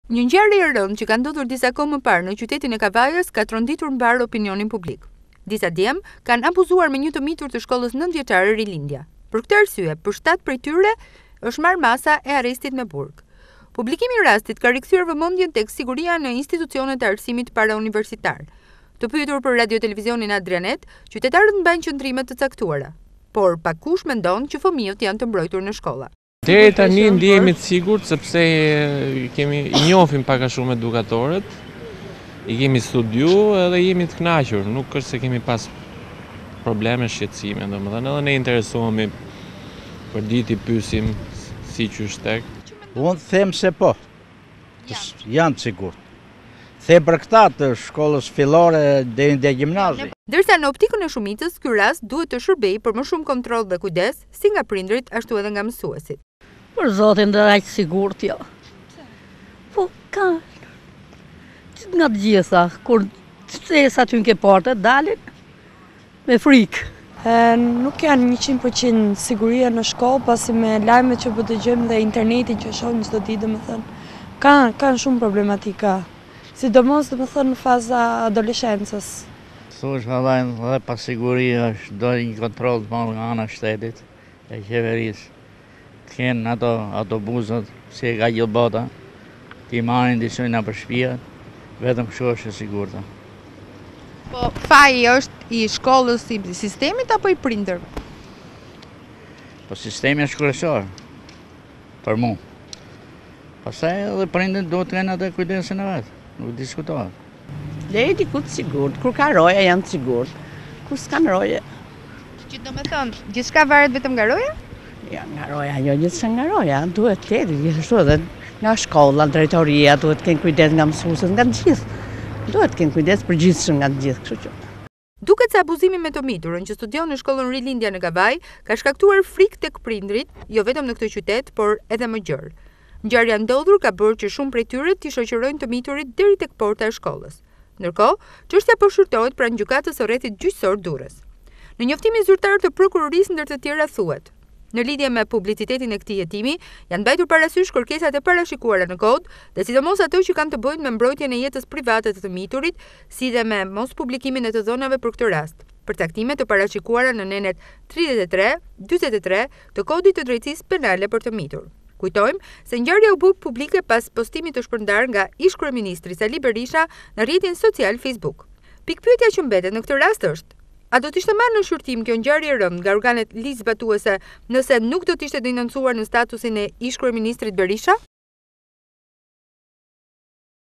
Një ngjarje e rëndë që ka ndodhur disa kohë më parë në qytetin e Kavajës ka tronditur mbar opinionin publik. Disa djem kanë abuzuar me një të mitur të shkollës 9 vjeçare Rilindja. Për këtë arsye, për 7 prej tyre është marrë masa e arrestit me burg. Publikimi i rastit ka rikthyer vëmendjen tek siguria në institucionet e arsimit parauniversitar. Të pyetur për Radio Televizionin Adrianet, qytetarët mbajnë qëndrime të caktuara, por pakush mendon që fëmijët janë të mbrojtur në shkolla. Deri tani ndihemi të sigurt sepse i njohim pak a shumë edukatorët, i kemi studiu edhe jemi të kënaqur, nuk është se kemi pas probleme shqetësime, domethënë edhe ne interesohemi për ditë i pyesim si qysh tek. Unë them se po, janë të sigurt. The për këta të shkollës fillore deri në gjimnazi. Ndërsa në optikën e shumicës, ky rast duhet të shërbejë për më shumë kontroll dhe kujdes, si nga prindrit ashtu edhe nga mësuesit. Për zotin dhe aq sigurt jo. Po ka nga të gjitha, kur sa ty në ke portë, dalin me frikë. Nuk janë 100% siguria në shkollë, pasi me lajmet që po dëgjojmë dhe internetin që shohim çdo ditë, domethënë, kanë shumë problematika. Sidomos domethënë në faza adoleshencës. Thush vallajnë dhe pasiguria është do një kontroll të madh nga ana e shtetit e qeverisë. Kënë ato autobusat, si e ka gjithë bota, ti marrin disojnë për shtëpia, vetëm kështu është e sigurta. Po faji është i shkollës, i sistemit apo i prindërve? Po sistemi është kryesor për mua. Pastaj edhe prindërit duhet të kenë atë kujdesin e vet, nuk diskutohet. Deri diku të sigurt, kur ka roja janë të sigurt, kur s'kan roje. Që do me thonë, gjithçka varet vetëm nga roja? Ja, nga roja, jo gjithçka nga roja, duhet të jetë gjithashtu edhe nga shkolla, drejtoria, duhet të kenë kujdes nga mësuesit, nga të gjithë. Duhet të kenë kujdes përgjithshëm nga të gjithë, kështu që. Duket se abuzimi me të miturën që studion në shkollën Rilindja në Kavaj ka shkaktuar frikë tek prindrit, jo vetëm në këtë qytet, por edhe më gjerë. Ngjarja ndodhur ka bërë që shumë prej tyre t'i shoqërojnë të miturit deri tek porta e shkollës. Ndërkohë, çështja po shurtohet pranë gjykatës së rrethit gjyqësor Durrës. Në njoftimin zyrtar të prokurorisë ndër të tjera thuhet: në lidhje me publicitetin e këtij hetimi, janë mbajtur parasysh kërkesat e parashikuara në kod, dhe sidomos ato që kanë të bëjnë me mbrojtjen e jetës private të miturit, si dhe me mos publikimin e të dhënave për këtë rast. Përcaktime të parashikuara në nenet 33, 43 të kodit të drejtësisë penale për të mitur. Kujtojmë se ngjarja u bë publike pas postimit të shpërndar nga ish-kryeministri Sali Berisha në rrjetin social Facebook. Pikpyetja që mbetet në këtë rast është: a do të ishte marrë në shqyrtim kjo ngjarje e rëndë nga organet ligjzbatuese nëse nuk do të ishte denoncuar në statusin e ish-kryeministrit Berisha?